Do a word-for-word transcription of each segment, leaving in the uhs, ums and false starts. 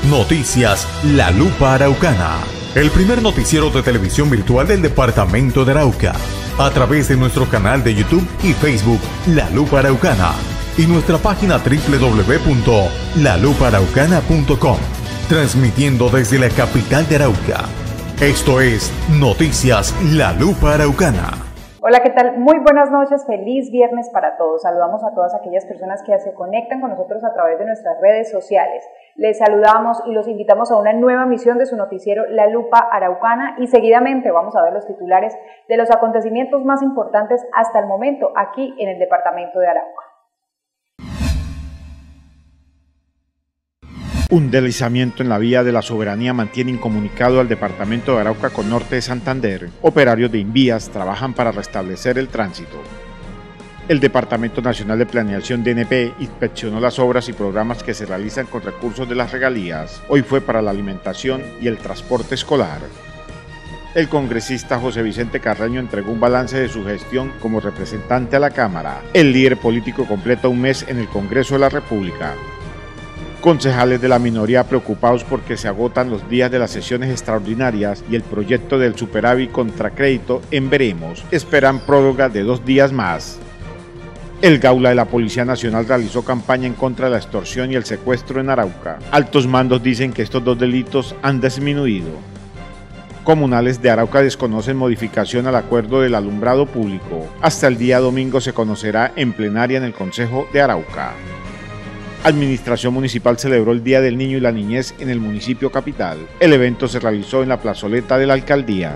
Noticias La Lupa Araucana, el primer noticiero de televisión virtual del departamento de Arauca, a través de nuestro canal de YouTube y Facebook La Lupa Araucana y nuestra página doble u doble u doble u punto la lupa araucana punto com, transmitiendo desde la capital de Arauca. Esto es Noticias La Lupa Araucana. Hola, ¿qué tal? Muy buenas noches, feliz viernes para todos. Saludamos a todas aquellas personas que se conectan con nosotros a través de nuestras redes sociales. Les saludamos y los invitamos a una nueva emisión de su noticiero La Lupa Araucana y seguidamente vamos a ver los titulares de los acontecimientos más importantes hasta el momento aquí en el departamento de Arauca. Un deslizamiento en la vía de la Soberanía mantiene incomunicado al departamento de Arauca con Norte de Santander. Operarios de Invías trabajan para restablecer el tránsito. El Departamento Nacional de Planeación D N P inspeccionó las obras y programas que se realizan con recursos de las regalías. Hoy fue para la alimentación y el transporte escolar. El congresista José Vicente Carreño entregó un balance de su gestión como representante a la Cámara. El líder político completa un mes en el Congreso de la República. Concejales de la minoría preocupados porque se agotan los días de las sesiones extraordinarias y el proyecto del superávit contra crédito en veremos. Esperan prórroga de dos días más. El Gaula de la Policía Nacional realizó campaña en contra de la extorsión y el secuestro en Arauca. Altos mandos dicen que estos dos delitos han disminuido. Comunales de Arauca desconocen modificación al acuerdo del alumbrado público. Hasta el día domingo se conocerá en plenaria en el Consejo de Arauca. Administración Municipal celebró el Día del Niño y la Niñez en el municipio capital. El evento se realizó en la plazoleta de la alcaldía.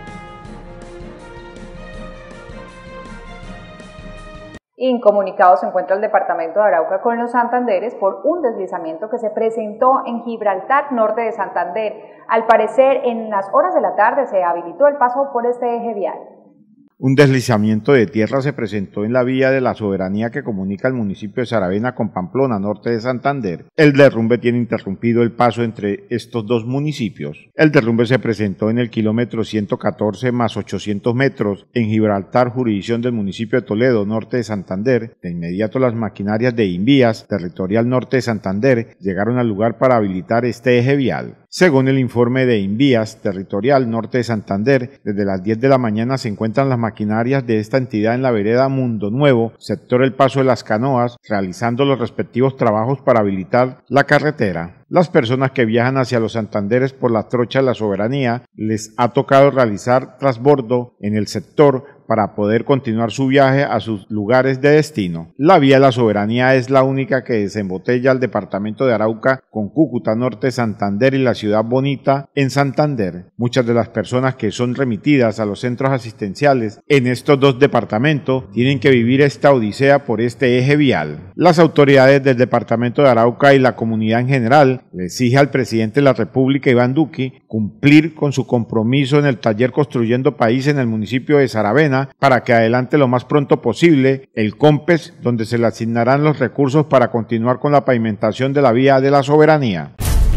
Incomunicado se encuentra el departamento de Arauca con los Santanderes por un deslizamiento que se presentó en Gibraltar, norte de Santander. Al parecer, en las horas de la tarde se habilitó el paso por este eje vial. Un deslizamiento de tierra se presentó en la vía de la Soberanía que comunica el municipio de Saravena con Pamplona, norte de Santander. El derrumbe tiene interrumpido el paso entre estos dos municipios. El derrumbe se presentó en el kilómetro ciento catorce más ochocientos metros en Gibraltar, jurisdicción del municipio de Toledo, norte de Santander. De inmediato las maquinarias de Invías, territorial norte de Santander, llegaron al lugar para habilitar este eje vial. Según el informe de Invías, territorial norte de Santander, desde las diez de la mañana se encuentran las maquinarias de esta entidad en la vereda Mundo Nuevo, sector El Paso de las Canoas, realizando los respectivos trabajos para habilitar la carretera. Las personas que viajan hacia los Santanderes por la trocha de la Soberanía les ha tocado realizar transbordo en el sector para poder continuar su viaje a sus lugares de destino. La vía de la Soberanía es la única que desembotella al departamento de Arauca con Cúcuta, norte de Santander y la ciudad bonita en Santander. Muchas de las personas que son remitidas a los centros asistenciales en estos dos departamentos tienen que vivir esta odisea por este eje vial. Las autoridades del departamento de Arauca y la comunidad en general le exige al presidente de la República, Iván Duque, cumplir con su compromiso en el taller Construyendo País en el municipio de Saravena para que adelante lo más pronto posible el COMPES, donde se le asignarán los recursos para continuar con la pavimentación de la vía de la Soberanía.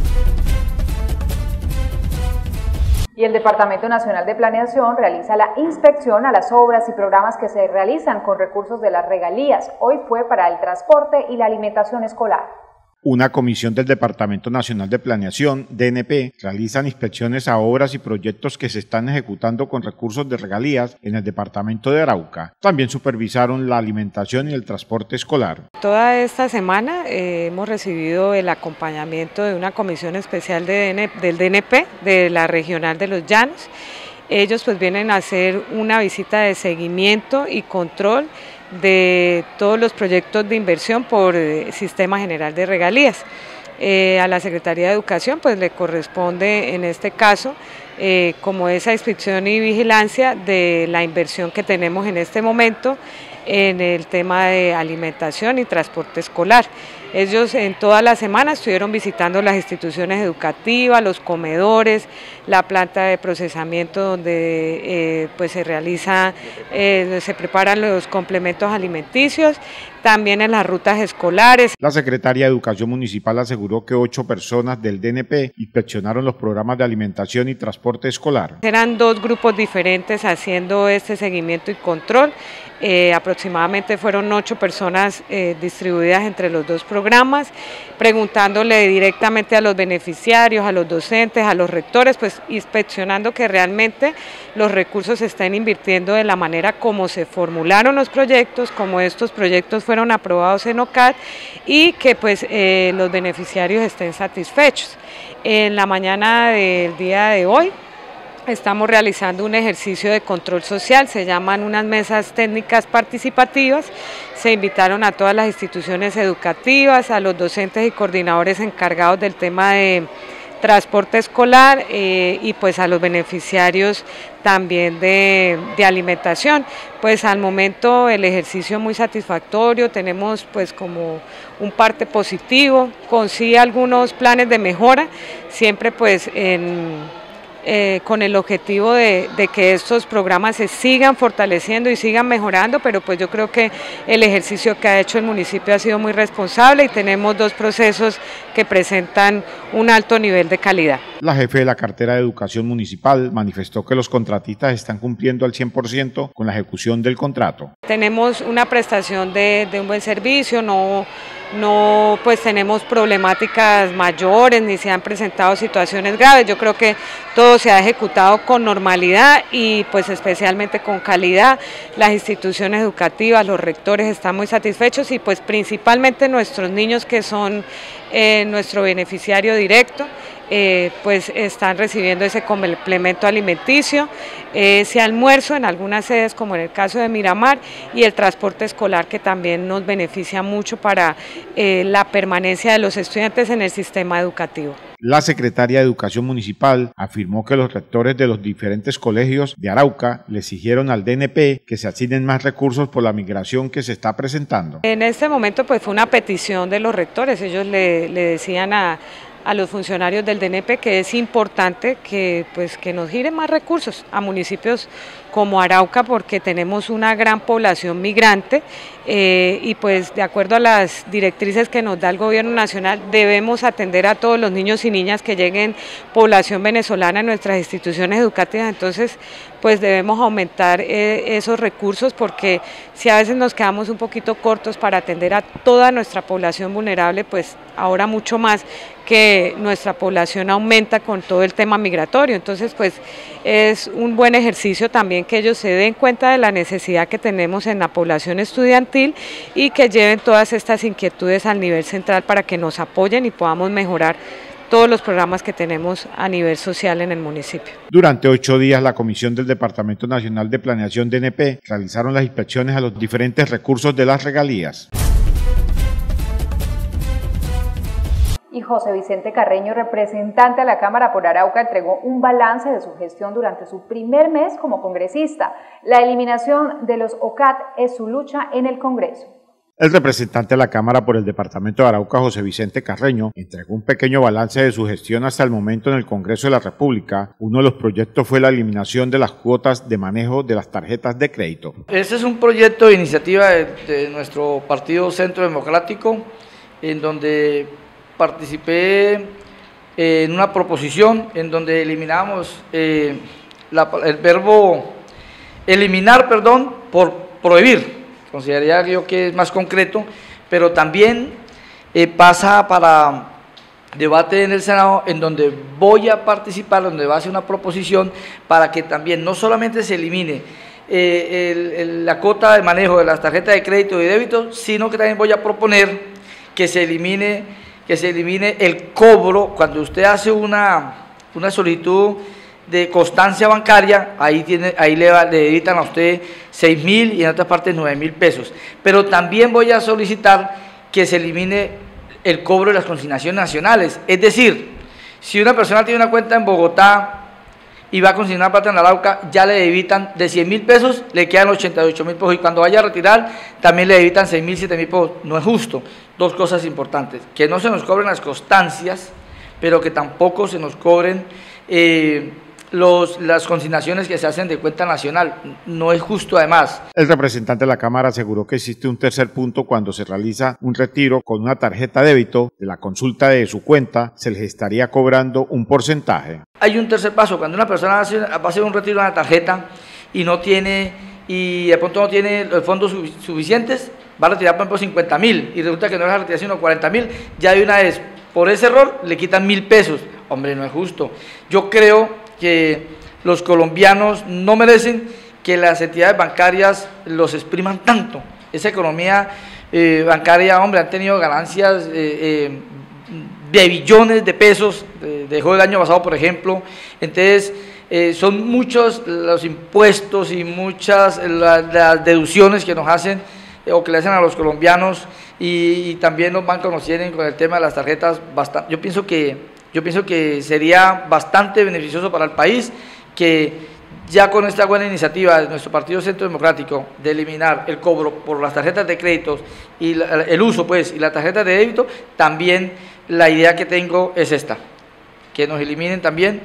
Y el Departamento Nacional de Planeación realiza la inspección a las obras y programas que se realizan con recursos de las regalías. Hoy fue para el transporte y la alimentación escolar. Una comisión del Departamento Nacional de Planeación, D N P, realizan inspecciones a obras y proyectos que se están ejecutando con recursos de regalías en el departamento de Arauca. También supervisaron la alimentación y el transporte escolar. Toda esta semana eh, hemos recibido el acompañamiento de una comisión especial de D N P, del D N P, de la Regional de los Llanos. Ellos pues vienen a hacer una visita de seguimiento y control de todos los proyectos de inversión por eh, Sistema General de Regalías. Eh, a la Secretaría de Educación pues le corresponde en este caso eh, como esa inspección y vigilancia de la inversión que tenemos en este momento en el tema de alimentación y transporte escolar. Ellos en toda la semana estuvieron visitando las instituciones educativas, los comedores, la planta de procesamiento donde eh, pues se realiza, eh, se preparan los complementos alimenticios, también en las rutas escolares. La Secretaría de Educación Municipal aseguró que ocho personas del D N P inspeccionaron los programas de alimentación y transporte escolar. Eran dos grupos diferentes haciendo este seguimiento y control. Eh, aproximadamente fueron ocho personas eh, distribuidas entre los dos programas. programas, preguntándole directamente a los beneficiarios, a los docentes, a los rectores, pues inspeccionando que realmente los recursos se estén invirtiendo de la manera como se formularon los proyectos, como estos proyectos fueron aprobados en O C A D y que pues eh, los beneficiarios estén satisfechos. En la mañana del día de hoy estamos realizando un ejercicio de control social, se llaman unas mesas técnicas participativas, se invitaron a todas las instituciones educativas, a los docentes y coordinadores encargados del tema de transporte escolar eh, y pues a los beneficiarios también de, de alimentación. Pues al momento el ejercicio muy satisfactorio, tenemos pues como un parte positivo, con sí algunos planes de mejora, siempre pues en... Eh, con el objetivo de, de que estos programas se sigan fortaleciendo y sigan mejorando, pero pues yo creo que el ejercicio que ha hecho el municipio ha sido muy responsable y tenemos dos procesos que presentan un alto nivel de calidad. La jefe de la cartera de Educación Municipal manifestó que los contratistas están cumpliendo al cien por ciento con la ejecución del contrato. Tenemos una prestación de, de un buen servicio, no no pues tenemos problemáticas mayores ni se han presentado situaciones graves. Yo creo que todo se ha ejecutado con normalidad y pues especialmente con calidad. Las instituciones educativas, los rectores están muy satisfechos y pues principalmente nuestros niños que son eh, nuestro beneficiario directo. Eh, pues están recibiendo ese complemento alimenticio, eh, ese almuerzo en algunas sedes como en el caso de Miramar y el transporte escolar que también nos beneficia mucho para eh, la permanencia de los estudiantes en el sistema educativo. La secretaria de Educación Municipal afirmó que los rectores de los diferentes colegios de Arauca le exigieron al D N P que se asignen más recursos por la migración que se está presentando. En este momento pues fue una petición de los rectores, ellos le, le decían a a los funcionarios del D N P que es importante que, pues, que nos giren más recursos a municipios como Arauca porque tenemos una gran población migrante eh, y pues de acuerdo a las directrices que nos da el gobierno nacional debemos atender a todos los niños y niñas que lleguen población venezolana en nuestras instituciones educativas, entonces pues debemos aumentar eh, esos recursos porque si a veces nos quedamos un poquito cortos para atender a toda nuestra población vulnerable, pues ahora mucho más que nuestra población aumenta con todo el tema migratorio, entonces pues es un buen ejercicio también que ellos se den cuenta de la necesidad que tenemos en la población estudiantil y que lleven todas estas inquietudes al nivel central para que nos apoyen y podamos mejorar todos los programas que tenemos a nivel social en el municipio. Durante ocho días, la Comisión del Departamento Nacional de Planeación D N P realizaron las inspecciones a los diferentes recursos de las regalías. Y José Vicente Carreño, representante a la Cámara por Arauca, entregó un balance de su gestión durante su primer mes como congresista. La eliminación de los O C A D es su lucha en el Congreso. El representante de la Cámara por el Departamento de Arauca, José Vicente Carreño, entregó un pequeño balance de su gestión hasta el momento en el Congreso de la República. Uno de los proyectos fue la eliminación de las cuotas de manejo de las tarjetas de crédito. Este es un proyecto de iniciativa de, de nuestro Partido Centro Democrático, en donde participé en una proposición en donde eliminamos eh, la, el verbo eliminar, perdón, por prohibir. Consideraría yo que es más concreto, pero también eh, pasa para debate en el Senado, en donde voy a participar, donde va a ser una proposición para que también no solamente se elimine eh, el, el, la cuota de manejo de las tarjetas de crédito y débito, sino que también voy a proponer que se elimine que se elimine el cobro cuando usted hace una, una solicitud de constancia bancaria, ahí, tiene, ahí le, le debitan a usted seis mil y en otras partes nueve mil pesos. Pero también voy a solicitar que se elimine el cobro de las consignaciones nacionales. Es decir, si una persona tiene una cuenta en Bogotá y va a consignar plata en Arauca, ya le debitan de cien mil pesos, le quedan ochenta y ocho mil pesos, y cuando vaya a retirar, también le debitan seis mil, siete mil pesos. No es justo. Dos cosas importantes, que no se nos cobren las constancias, pero que tampoco se nos cobren eh, los, las consignaciones que se hacen de cuenta nacional. No es justo además. El representante de la Cámara aseguró que existe un tercer punto cuando se realiza un retiro con una tarjeta débito de la consulta de su cuenta, se les estaría cobrando un porcentaje. Hay un tercer paso, cuando una persona hace, va a hacer un retiro de una tarjeta y no tiene, y de pronto no tiene los fondos suficientes, va a retirar por ejemplo cincuenta mil y resulta que no es a retirar sino cuarenta mil, ya de una vez, por ese error, le quitan mil pesos. Hombre, no es justo. Yo creo que los colombianos no merecen que las entidades bancarias los expriman tanto. Esa economía eh, bancaria, hombre, han tenido ganancias eh, eh, de billones de pesos, de, dejó el año pasado, por ejemplo. Entonces, eh, son muchos los impuestos y muchas las, las deducciones que nos hacen eh, o que le hacen a los colombianos, y, y también los bancos nos tienen con el tema de las tarjetas bastante. Yo pienso que, yo pienso que sería bastante beneficioso para el país que ya con esta buena iniciativa de nuestro Partido Centro Democrático de eliminar el cobro por las tarjetas de créditos y la, el uso pues y las tarjetas de débito, también la idea que tengo es esta, que nos eliminen también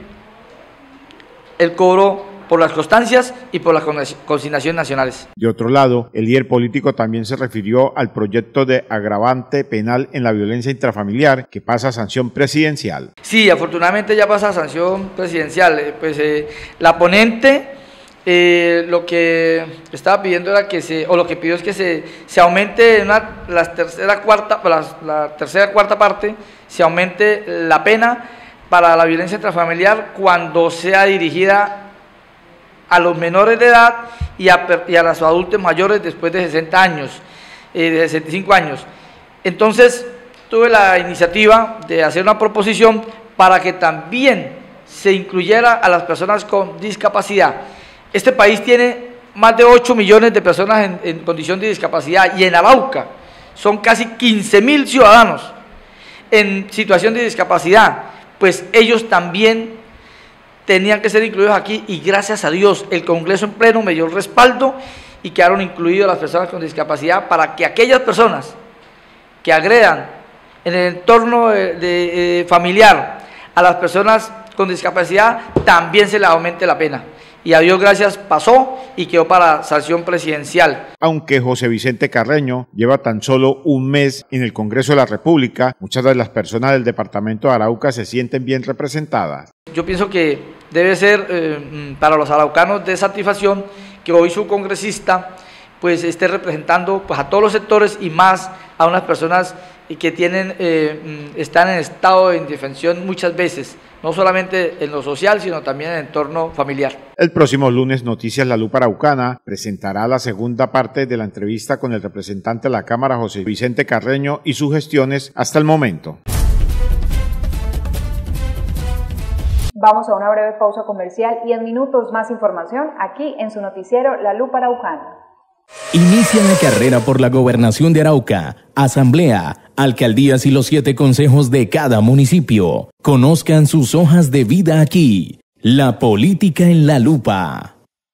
el cobro por las constancias y por las consignaciones nacionales. De otro lado, el líder político también se refirió al proyecto de agravante penal en la violencia intrafamiliar que pasa a sanción presidencial. Sí, afortunadamente ya pasa a sanción presidencial. Pues eh, la ponente eh, lo que estaba pidiendo era que se, o lo que pidió es que se, se aumente una, la tercera cuarta, la, la tercera cuarta parte, se aumente la pena para la violencia intrafamiliar cuando sea dirigida a los menores de edad y a, y a los adultos mayores después de sesenta años, eh, de sesenta y cinco años. Entonces, tuve la iniciativa de hacer una proposición para que también se incluyera a las personas con discapacidad. Este país tiene más de ocho millones de personas en, en condición de discapacidad, y en Arauca son casi quince mil ciudadanos en situación de discapacidad, pues ellos también tenían que ser incluidos aquí, y gracias a Dios el Congreso en pleno me dio el respaldo y quedaron incluidos las personas con discapacidad, para que aquellas personas que agredan en el entorno de, de, de familiar a las personas con discapacidad también se les aumente la pena. Y a Dios gracias pasó y quedó para sanción presidencial. Aunque José Vicente Carreño lleva tan solo un mes en el Congreso de la República, muchas de las personas del departamento de Arauca se sienten bien representadas. Yo pienso que debe ser eh, para los araucanos de satisfacción que hoy su congresista pues esté representando pues a todos los sectores, y más a unas personas que tienen eh, están en estado de indefensión muchas veces, no solamente en lo social, sino también en el entorno familiar. El próximo lunes, Noticias La Lupa Araucana presentará la segunda parte de la entrevista con el representante de la Cámara, José Vicente Carreño, y sus gestiones hasta el momento. Vamos a una breve pausa comercial y en minutos más información aquí en su noticiero La Lupa Araucana. Inicia la carrera por la gobernación de Arauca, asamblea, alcaldías y los siete consejos de cada municipio. Conozcan sus hojas de vida aquí. La política en la lupa.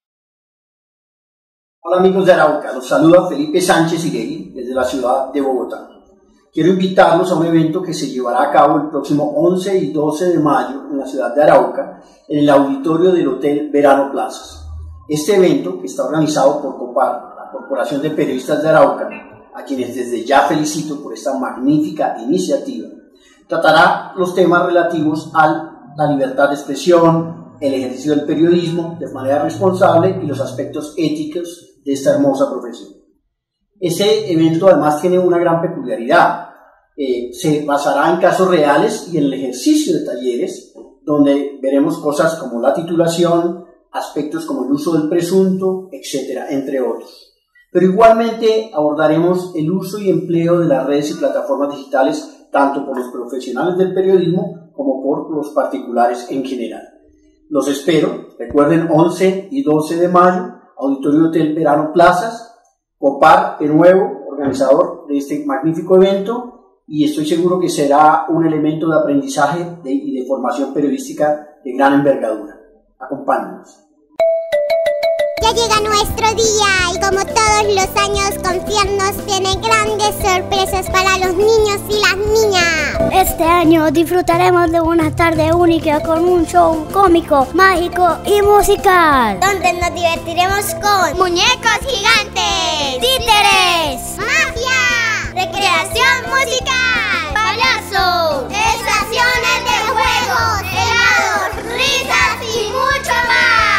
Hola amigos de Arauca, los saluda Felipe Sánchez Iregui desde la ciudad de Bogotá. Quiero invitarlos a un evento que se llevará a cabo el próximo once y doce de mayo en la ciudad de Arauca, en el auditorio del Hotel Verano Plazas. Este evento, que está organizado por COPAR, Corporación de Periodistas de Arauca, a quienes desde ya felicito por esta magnífica iniciativa, tratará los temas relativos a la libertad de expresión, el ejercicio del periodismo de manera responsable y los aspectos éticos de esta hermosa profesión. Este evento además tiene una gran peculiaridad. Eh, se basará en casos reales y en el ejercicio de talleres, donde veremos cosas como la titulación, aspectos como el uso del presunto, etcétera, entre otros. Pero igualmente abordaremos el uso y empleo de las redes y plataformas digitales tanto por los profesionales del periodismo como por los particulares en general. Los espero, recuerden, once y doce de mayo, Auditorio Hotel Verano Plazas, COPAR de nuevo, organizador de este magnífico evento, y estoy seguro que será un elemento de aprendizaje de, y de formación periodística de gran envergadura. Acompáñenos. Ya llega nuestro día y como todos los años Confiernos tiene grandes sorpresas para los niños y las niñas. Este año disfrutaremos de una tarde única con un show cómico, mágico y musical, donde nos divertiremos con muñecos gigantes, títeres, magia, recreación musical, payasos, estaciones de juegos, helados, risas y mucho más.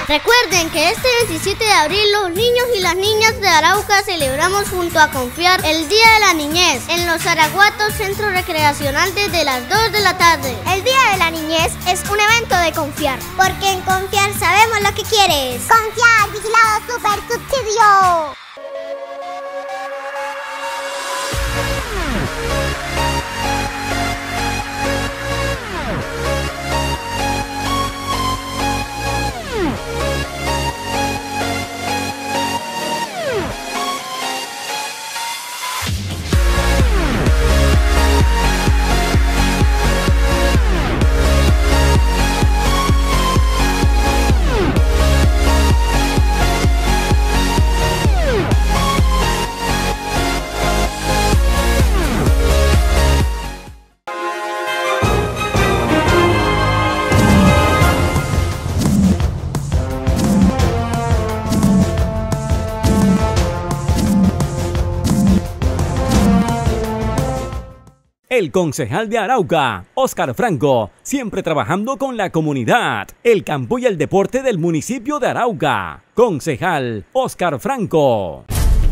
Recuerden que este veintisiete de abril los niños y las niñas de Arauca celebramos junto a Confiar el Día de la Niñez en Los Araguatos Centro Recreacional desde las dos de la tarde. El Día de la Niñez es un evento de Confiar, porque en Confiar sabemos lo que quieres. Confiar, vigilado super subsidio. El concejal de Arauca, Óscar Franco, siempre trabajando con la comunidad, el campo y el deporte del municipio de Arauca. Concejal Óscar Franco.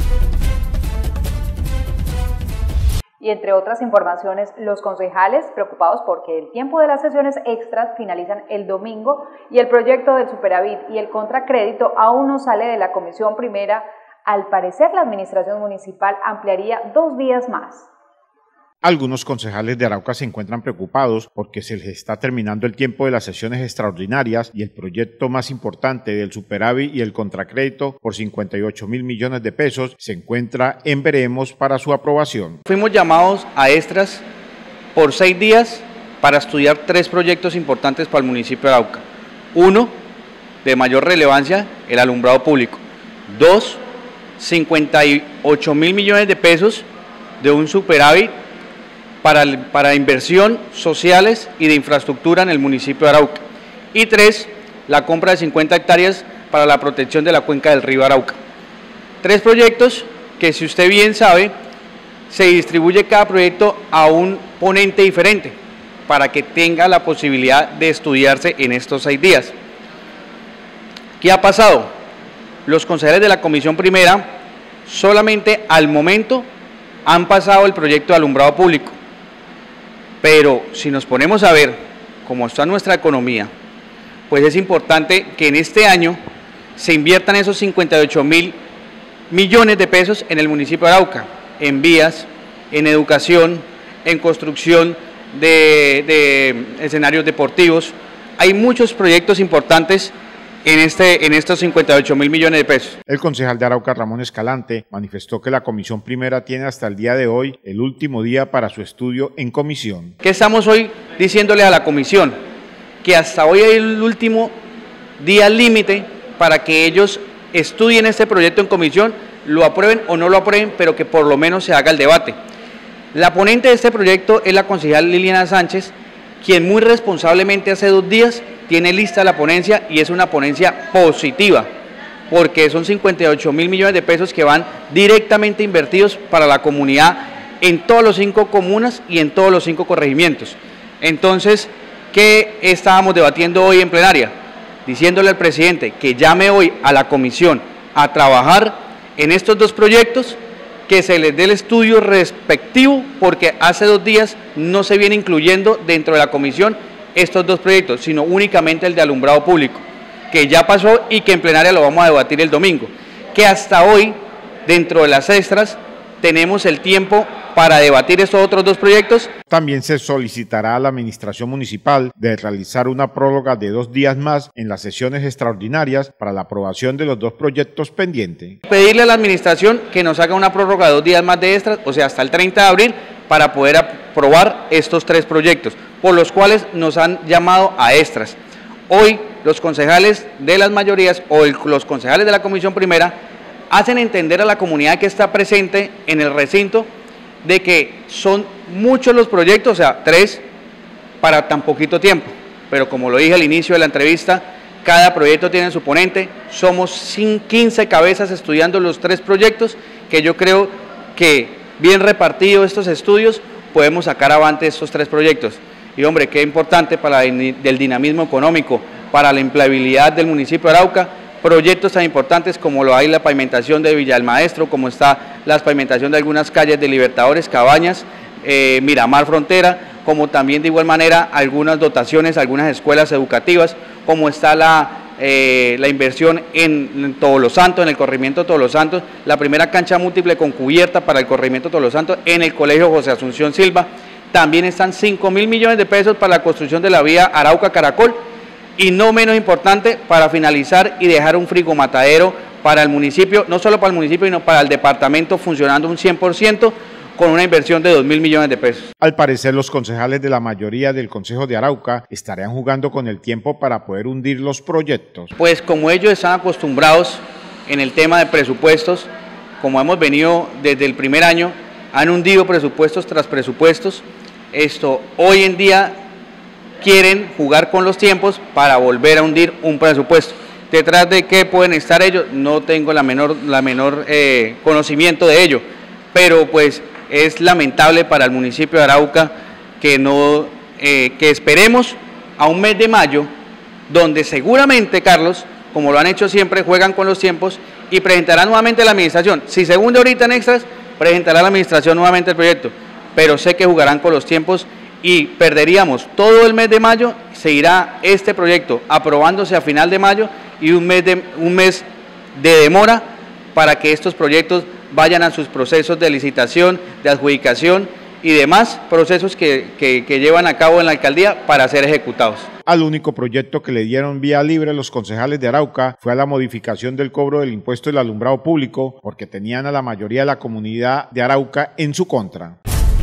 Y entre otras informaciones, los concejales preocupados porque el tiempo de las sesiones extras finalizan el domingo y el proyecto del superávit y el contracrédito aún no sale de la comisión primera. Al parecer, la administración municipal ampliaría dos días más. Algunos concejales de Arauca se encuentran preocupados porque se les está terminando el tiempo de las sesiones extraordinarias y el proyecto más importante del superávit y el contracrédito por cincuenta y ocho mil millones de pesos se encuentra en veremos para su aprobación. Fuimos llamados a extras por seis días para estudiar tres proyectos importantes para el municipio de Arauca. Uno, de mayor relevancia, el alumbrado público. Dos, cincuenta y ocho mil millones de pesos de un superávit Para, para inversión sociales y de infraestructura en el municipio de Arauca. Y tres, la compra de cincuenta hectáreas para la protección de la cuenca del río Arauca. Tres proyectos que, si usted bien sabe, se distribuye cada proyecto a un ponente diferente para que tenga la posibilidad de estudiarse en estos seis días. ¿Qué ha pasado? Los concejales de la comisión primera solamente al momento han pasado el proyecto de alumbrado público. Pero si nos ponemos a ver cómo está nuestra economía, pues es importante que en este año se inviertan esos cincuenta y ocho mil millones de pesos en el municipio de Arauca, en vías, en educación, en construcción de, de escenarios deportivos. Hay muchos proyectos importantes en, este, en estos cincuenta y ocho mil millones de pesos. El concejal de Arauca, Ramón Escalante, manifestó que la comisión primera tiene hasta el día de hoy el último día para su estudio en comisión. ¿Qué estamos hoy diciéndole a la comisión? Que hasta hoy hay el último día límite para que ellos estudien este proyecto en comisión, lo aprueben o no lo aprueben, pero que por lo menos se haga el debate. La ponente de este proyecto es la concejal Liliana Sánchez, quien muy responsablemente hace dos días tiene lista la ponencia y es una ponencia positiva, porque son cincuenta y ocho mil millones de pesos que van directamente invertidos para la comunidad en todos los cinco comunas y en todos los cinco corregimientos. Entonces, ¿qué estábamos debatiendo hoy en plenaria? Diciéndole al presidente que llame hoy a la comisión a trabajar en estos dos proyectos, que se les dé el estudio respectivo, porque hace dos días no se viene incluyendo dentro de la comisión estos dos proyectos, sino únicamente el de alumbrado público, que ya pasó y que en plenaria lo vamos a debatir el domingo. Que hasta hoy, dentro de las extras, tenemos el tiempo para debatir estos otros dos proyectos. También se solicitará a la administración municipal de realizar una prórroga de dos días más en las sesiones extraordinarias para la aprobación de los dos proyectos pendientes. Pedirle a la administración que nos haga una prórroga de dos días más de extras, o sea, hasta el treinta de abril, para poder aprobar estos tres proyectos, por los cuales nos han llamado a extras. Hoy los concejales de las mayorías o el, los concejales de la comisión primera hacen entender a la comunidad que está presente en el recinto de que son muchos los proyectos, o sea, tres para tan poquito tiempo, pero como lo dije al inicio de la entrevista, cada proyecto tiene su ponente, somos quince cabezas estudiando los tres proyectos, que yo creo que bien repartidos estos estudios podemos sacar avante estos tres proyectos. Y hombre, qué importante para el dinamismo económico, para la empleabilidad del municipio de Arauca, proyectos tan importantes como lo hay la pavimentación de Villa del Maestro, como está la pavimentación de algunas calles de Libertadores, Cabañas, eh, Miramar Frontera, como también de igual manera algunas dotaciones, algunas escuelas educativas, como está la, eh, la inversión en, en Todos los Santos, en el corregimiento Todos los Santos, la primera cancha múltiple con cubierta para el corregimiento Todos los Santos, en el colegio José Asunción Silva. También están cinco mil millones de pesos para la construcción de la vía Arauca-Caracol, y no menos importante, para finalizar y dejar un frigomatadero para el municipio, no solo para el municipio, sino para el departamento, funcionando un cien por ciento, con una inversión de dos mil millones de pesos. Al parecer, los concejales de la mayoría del Consejo de Arauca estarían jugando con el tiempo para poder hundir los proyectos. Pues como ellos están acostumbrados en el tema de presupuestos, como hemos venido desde el primer año, han hundido presupuestos tras presupuestos. Esto hoy en día quieren jugar con los tiempos para volver a hundir un presupuesto. Detrás de qué pueden estar ellos, no tengo la menor, la menor eh, conocimiento de ello, pero pues es lamentable para el municipio de Arauca que, no, eh, que esperemos a un mes de mayo, donde seguramente, Carlos, como lo han hecho siempre, juegan con los tiempos y presentará nuevamente la administración. Si se hunde ahorita en extras, presentará la administración nuevamente el proyecto, pero sé que jugarán con los tiempos y perderíamos todo el mes de mayo. Se irá este proyecto aprobándose a final de mayo y un mes de, un mes de demora para que estos proyectos vayan a sus procesos de licitación, de adjudicación y demás procesos que, que, que llevan a cabo en la alcaldía para ser ejecutados. Al único proyecto que le dieron vía libre los concejales de Arauca fue a la modificación del cobro del impuesto del alumbrado público, porque tenían a la mayoría de la comunidad de Arauca en su contra.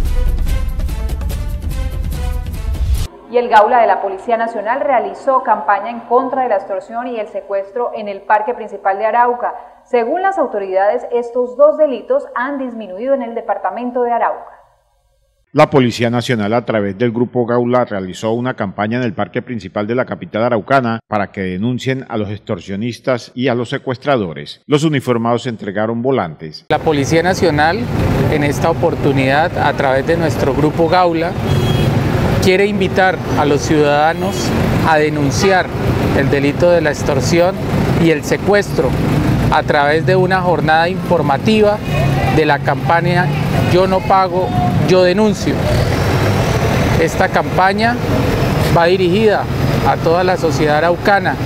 Y el Gaula de la Policía Nacional realizó campaña en contra de la extorsión y el secuestro en el parque principal de Arauca. Según las autoridades, estos dos delitos han disminuido en el departamento de Arauca. La Policía Nacional, a través del Grupo Gaula, realizó una campaña en el parque principal de la capital araucana para que denuncien a los extorsionistas y a los secuestradores. Los uniformados entregaron volantes. La Policía Nacional, en esta oportunidad, a través de nuestro Grupo Gaula, quiere invitar a los ciudadanos a denunciar el delito de la extorsión y el secuestro a través de una jornada informativa de la campaña Yo no pago, yo denuncio. Esta campaña va dirigida a toda la sociedad araucana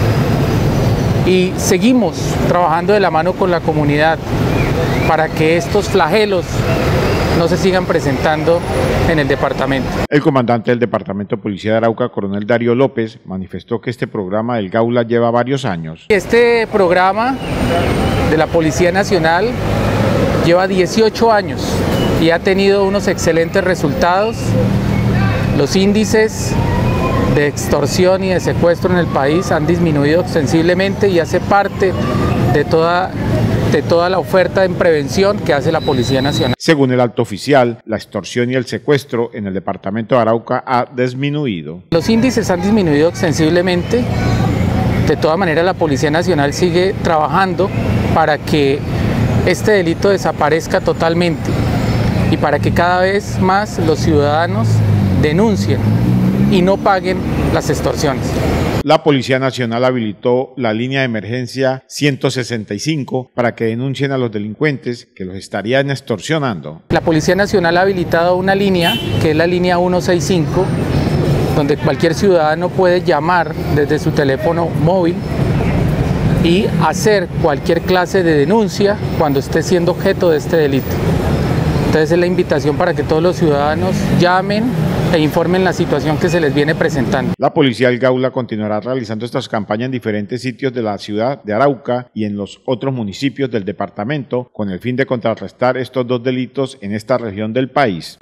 y seguimos trabajando de la mano con la comunidad para que estos flagelos no se sigan presentando en el departamento. El comandante del Departamento de Policía de Arauca, coronel Darío López, manifestó que este programa del Gaula lleva varios años. Este programa de la Policía Nacional lleva dieciocho años y ha tenido unos excelentes resultados. Los índices de extorsión y de secuestro en el país han disminuido sensiblemente y hace parte de toda de toda la oferta en prevención que hace la Policía Nacional. Según el alto oficial, la extorsión y el secuestro en el departamento de Arauca ha disminuido. Los índices han disminuido sensiblemente. De todas maneras, la Policía Nacional sigue trabajando para que este delito desaparezca totalmente y para que cada vez más los ciudadanos denuncien y no paguen las extorsiones. La Policía Nacional habilitó la línea de emergencia ciento sesenta y cinco para que denuncien a los delincuentes que los estarían extorsionando. La Policía Nacional ha habilitado una línea, que es la línea ciento sesenta y cinco, donde cualquier ciudadano puede llamar desde su teléfono móvil y hacer cualquier clase de denuncia cuando esté siendo objeto de este delito. Entonces es la invitación para que todos los ciudadanos llamen e informen la situación que se les viene presentando. La Policía del Gaula continuará realizando estas campañas en diferentes sitios de la ciudad de Arauca y en los otros municipios del departamento con el fin de contrarrestar estos dos delitos en esta región del país.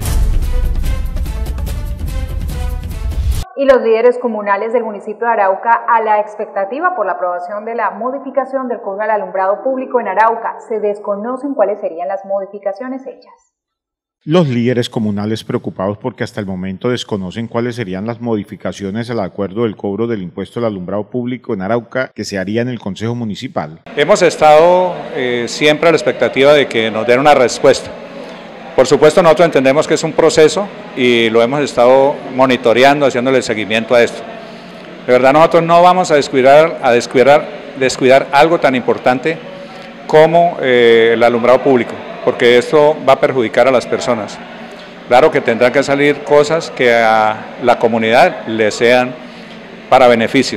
Y los líderes comunales del municipio de Arauca, a la expectativa por la aprobación de la modificación del cobro al alumbrado público en Arauca, se desconocen cuáles serían las modificaciones hechas. Los líderes comunales preocupados porque hasta el momento desconocen cuáles serían las modificaciones al acuerdo del cobro del impuesto al alumbrado público en Arauca que se haría en el Consejo Municipal. Hemos estado eh, siempre a la expectativa de que nos den una respuesta. Por supuesto, nosotros entendemos que es un proceso y lo hemos estado monitoreando, haciéndole seguimiento a esto. De verdad nosotros no vamos a descuidar, a descuidar, descuidar algo tan importante como eh, el alumbrado público, porque esto va a perjudicar a las personas. Claro que tendrán que salir cosas que a la comunidad le sean para beneficio.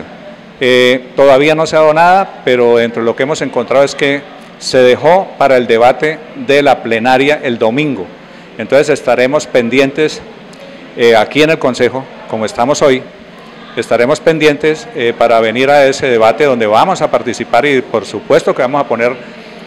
Eh, todavía no se ha dado nada, pero dentro de lo que hemos encontrado es que se dejó para el debate de la plenaria el domingo. Entonces estaremos pendientes eh, aquí en el Consejo, como estamos hoy, estaremos pendientes eh, para venir a ese debate donde vamos a participar y por supuesto que vamos a poner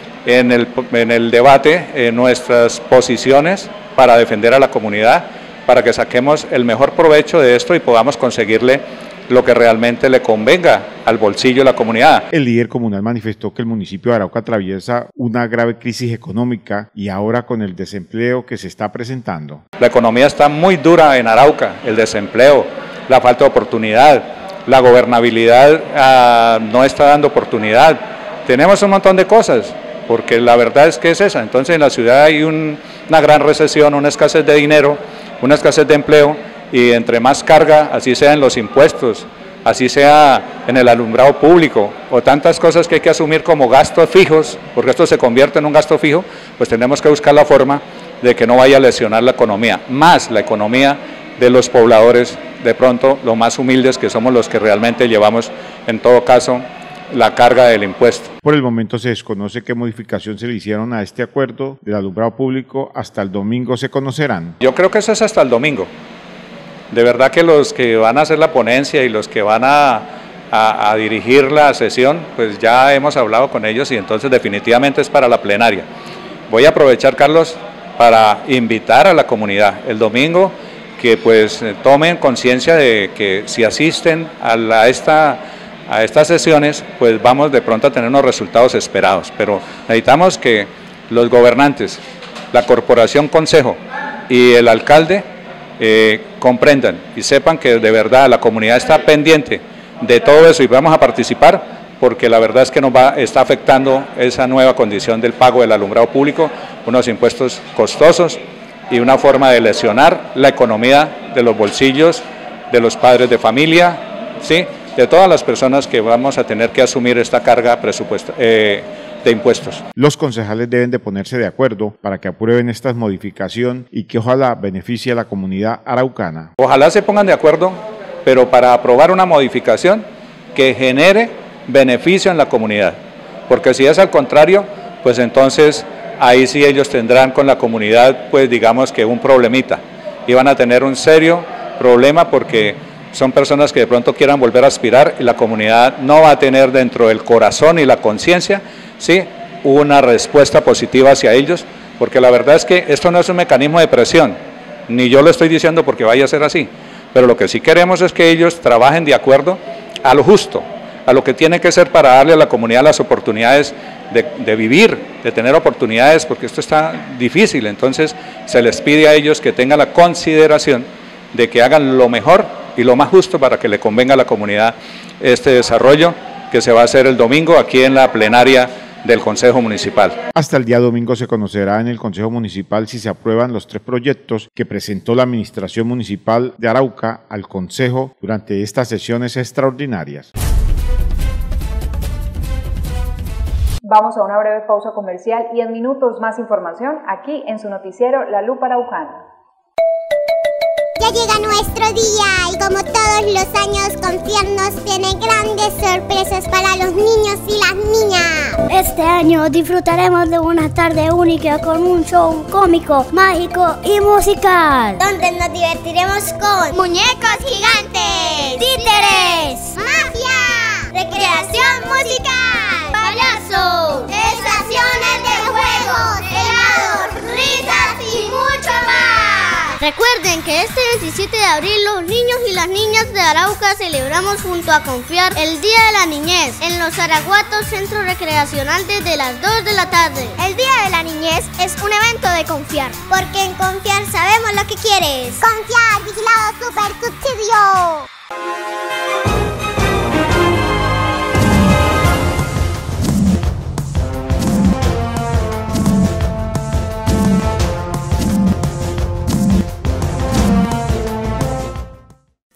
en el, en el debate eh, nuestras posiciones para defender a la comunidad, para que saquemos el mejor provecho de esto y podamos conseguirle lo que realmente le convenga al bolsillo de la comunidad. El líder comunal manifestó que el municipio de Arauca atraviesa una grave crisis económica y ahora con el desempleo que se está presentando. La economía está muy dura en Arauca, el desempleo, la falta de oportunidad, la gobernabilidad ah, no está dando oportunidad. Tenemos un montón de cosas, porque la verdad es que es esa. Entonces en la ciudad hay un, una gran recesión, una escasez de dinero, una escasez de empleo, y entre más carga, así sea en los impuestos, así sea en el alumbrado público, o tantas cosas que hay que asumir como gastos fijos, porque esto se convierte en un gasto fijo, pues tenemos que buscar la forma de que no vaya a lesionar la economía, más la economía de los pobladores, de pronto los más humildes, que somos los que realmente llevamos en todo caso la carga del impuesto. Por el momento se desconoce qué modificación se le hicieron a este acuerdo del alumbrado público, hasta el domingo se conocerán. Yo creo que eso es hasta el domingo. De verdad que los que van a hacer la ponencia y los que van a, a, a dirigir la sesión, pues ya hemos hablado con ellos y entonces definitivamente es para la plenaria. Voy a aprovechar, Carlos, para invitar a la comunidad el domingo que pues tomen conciencia de que si asisten a, la, a, esta, a estas sesiones, pues vamos de pronto a tener unos resultados esperados. Pero necesitamos que los gobernantes, la corporación consejo y el alcalde Eh, comprendan y sepan que de verdad la comunidad está pendiente de todo eso y vamos a participar porque la verdad es que nos va, está afectando esa nueva condición del pago del alumbrado público, unos impuestos costosos y una forma de lesionar la economía de los bolsillos de los padres de familia, ¿sí? De todas las personas que vamos a tener que asumir esta carga presupuesta, eh, de impuestos. Los concejales deben de ponerse de acuerdo para que aprueben esta modificación y que ojalá beneficie a la comunidad araucana. Ojalá se pongan de acuerdo, pero para aprobar una modificación que genere beneficio en la comunidad, porque si es al contrario, pues entonces ahí sí ellos tendrán con la comunidad, pues digamos que un problemita, y van a tener un serio problema porque son personas que de pronto quieran volver a aspirar y la comunidad no va a tener dentro del corazón y la conciencia, ¿sí?, una respuesta positiva hacia ellos, porque la verdad es que esto no es un mecanismo de presión, ni yo lo estoy diciendo porque vaya a ser así, pero lo que sí queremos es que ellos trabajen de acuerdo a lo justo, a lo que tiene que ser para darle a la comunidad las oportunidades de, de vivir, de tener oportunidades, porque esto está difícil. Entonces se les pide a ellos que tengan la consideración de que hagan lo mejor y lo más justo para que le convenga a la comunidad este desarrollo que se va a hacer el domingo aquí en la plenaria del Consejo Municipal. Hasta el día domingo se conocerá en el Consejo Municipal si se aprueban los tres proyectos que presentó la Administración Municipal de Arauca al Consejo durante estas sesiones extraordinarias. Vamos a una breve pausa comercial y en minutos más información aquí en su noticiero La Lupa Araucana. Ya llega nuestro día y como todos los años Confiernos tiene grandes sorpresas para los niños y las niñas. Este año disfrutaremos de una tarde única con un show cómico, mágico y musical, donde nos divertiremos con muñecos gigantes, títeres, magia, recreación musical, payasos, estaciones de juegos, helados, risas y mucho más. Recuerden que este veintisiete de abril los niños y las niñas de Arauca celebramos junto a Confiar el Día de la Niñez en los Araguatos Centro Recreacional desde las dos de la tarde. El Día de la Niñez es un evento de Confiar, porque en Confiar sabemos lo que quieres. Confiar, vigilado super subsidio.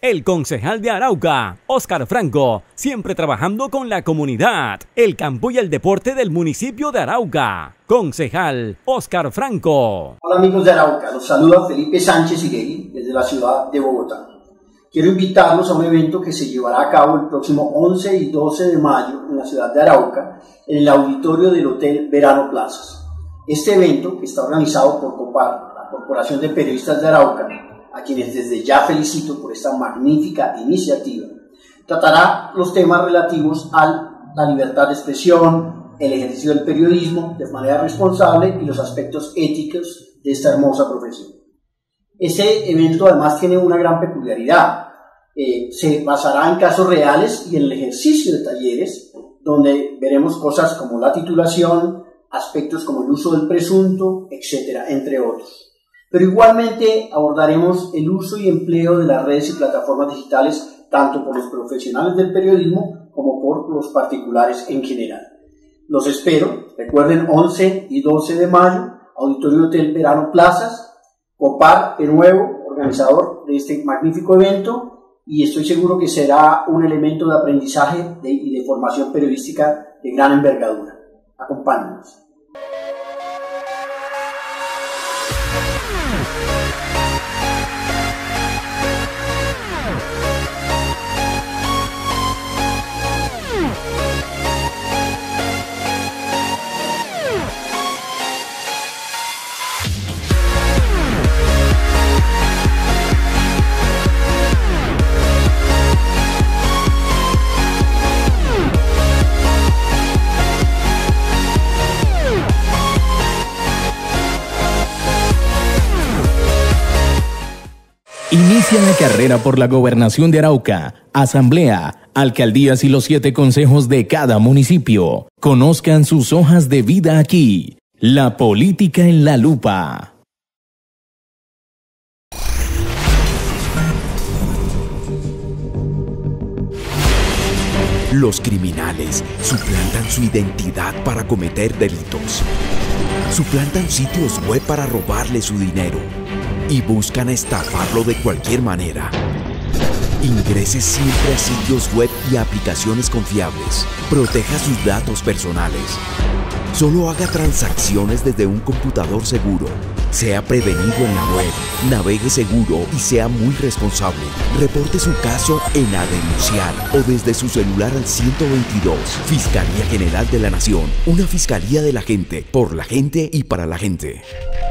El concejal de Arauca, Óscar Franco, siempre trabajando con la comunidad, el campo y el deporte del municipio de Arauca. Concejal Óscar Franco. Hola amigos de Arauca, los saluda Felipe Sánchez Iregui desde la ciudad de Bogotá. Quiero invitarlos a un evento que se llevará a cabo el próximo once y doce de mayo en la ciudad de Arauca, en el auditorio del Hotel Verano Plazas. Este evento, que está organizado por COPAR, la Corporación de Periodistas de Arauca, a quienes desde ya felicito por esta magnífica iniciativa, tratará los temas relativos a la libertad de expresión, el ejercicio del periodismo de manera responsable y los aspectos éticos de esta hermosa profesión. Este evento además tiene una gran peculiaridad. Eh, se basará en casos reales y en el ejercicio de talleres, donde veremos cosas como la titulación, aspectos como el uso del presunto, etcétera, entre otros. Pero igualmente abordaremos el uso y empleo de las redes y plataformas digitales tanto por los profesionales del periodismo como por los particulares en general. Los espero, recuerden, once y doce de mayo, Auditorio Hotel Verano Plazas, COPAR de nuevo, organizador de este magnífico evento, y estoy seguro que será un elemento de aprendizaje de, y de formación periodística de gran envergadura. Acompáñenos. Inicia la carrera por la gobernación de Arauca, asamblea, alcaldías y los siete consejos de cada municipio. Conozcan sus hojas de vida aquí. La política en la lupa. Los criminales suplantan su identidad para cometer delitos. Suplantan sitios web para robarle su dinero. Y buscan estafarlo de cualquier manera. Ingrese siempre a sitios web y aplicaciones confiables. Proteja sus datos personales. Solo haga transacciones desde un computador seguro. Sea prevenido en la web. Navegue seguro y sea muy responsable. Reporte su caso en A Denunciar o desde su celular al ciento veintidós. Fiscalía General de la Nación. Una fiscalía de la gente, por la gente y para la gente.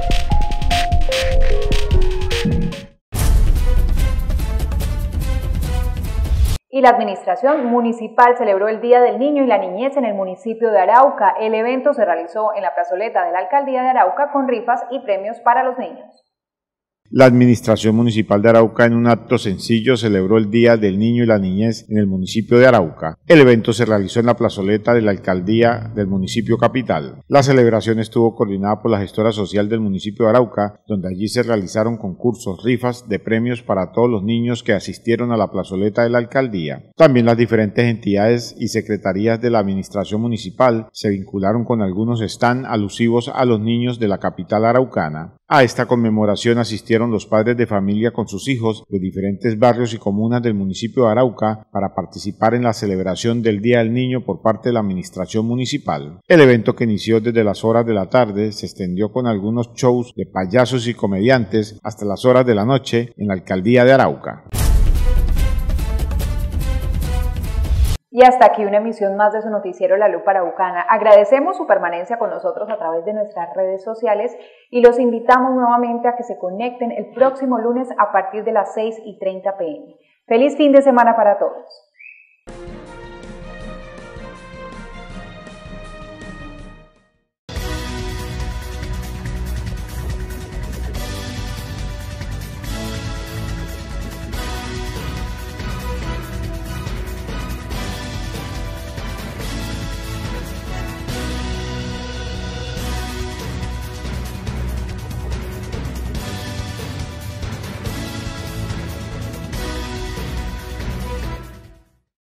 Y la Administración Municipal celebró el Día del Niño y la Niñez en el municipio de Arauca. El evento se realizó en la plazoleta de la Alcaldía de Arauca con rifas y premios para los niños. La Administración Municipal de Arauca, en un acto sencillo, celebró el Día del Niño y la Niñez en el municipio de Arauca. El evento se realizó en la plazoleta de la Alcaldía del municipio capital. La celebración estuvo coordinada por la gestora social del municipio de Arauca, donde allí se realizaron concursos, rifas de premios para todos los niños que asistieron a la plazoleta de la Alcaldía. También las diferentes entidades y secretarías de la Administración Municipal se vincularon con algunos stands alusivos a los niños de la capital araucana. A esta conmemoración asistieron los padres de familia con sus hijos de diferentes barrios y comunas del municipio de Arauca para participar en la celebración del Día del Niño por parte de la Administración Municipal. El evento, que inició desde las horas de la tarde, se extendió con algunos shows de payasos y comediantes hasta las horas de la noche en la Alcaldía de Arauca. Y hasta aquí una emisión más de su noticiero La Lupa Araucana. Agradecemos su permanencia con nosotros a través de nuestras redes sociales y los invitamos nuevamente a que se conecten el próximo lunes a partir de las seis y treinta p m Feliz fin de semana para todos.